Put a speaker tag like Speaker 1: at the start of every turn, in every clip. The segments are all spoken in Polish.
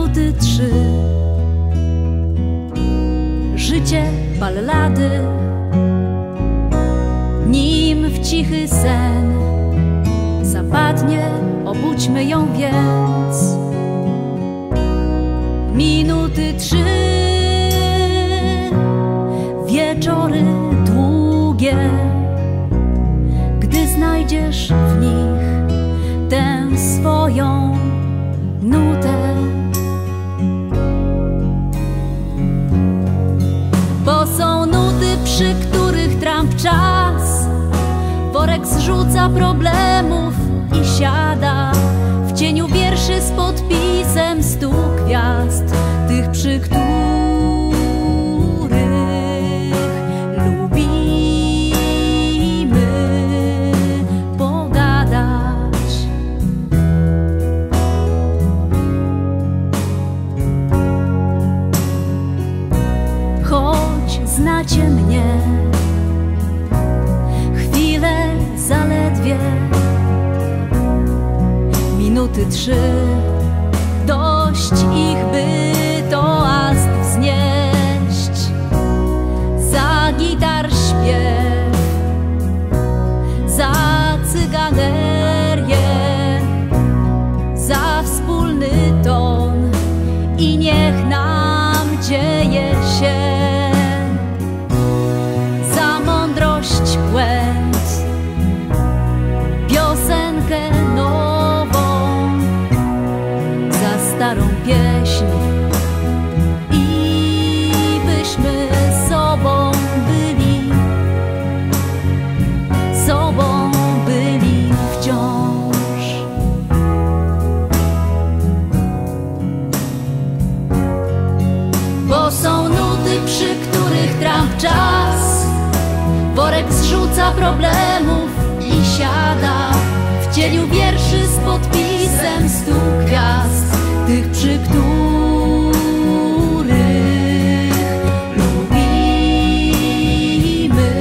Speaker 1: Minuty 3. Życie ballady, nim w cichy sen zapadnie, obudźmy ją więc. Minuty 3. Wieczory długie, gdy znajdziesz w nich tę swoją nutę. Bo są nuty, przy których trąb czas, worek zrzuca problemów i siada w cieniu wierszy z podpisem 100 gwiazd, tych, przy których lubimy pogadać. Choć znacie mnie chwilę zaledwie, minuty 3, dość ich, by toast wznieść. Za gitar śpiew, za cyganerię, za wspólny ton i niech nam dzieje się. Za mądrość błęd, piosenkę starą pieśń i byśmy sobą byli wciąż. Bo są nuty, przy których trąb czas, worek zrzuca problemów i siada w cieniu wierszy z podpisem 100 gwiazd, tych, przy których lubimy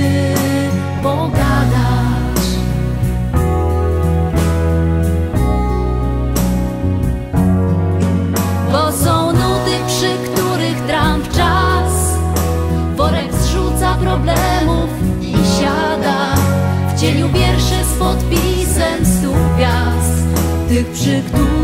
Speaker 1: pogadać. Bo są nuty, przy których trąb czas, worek zrzuca problemów i siada w cieniu wierszy z podpisem 100 gwiazd, tych, przy których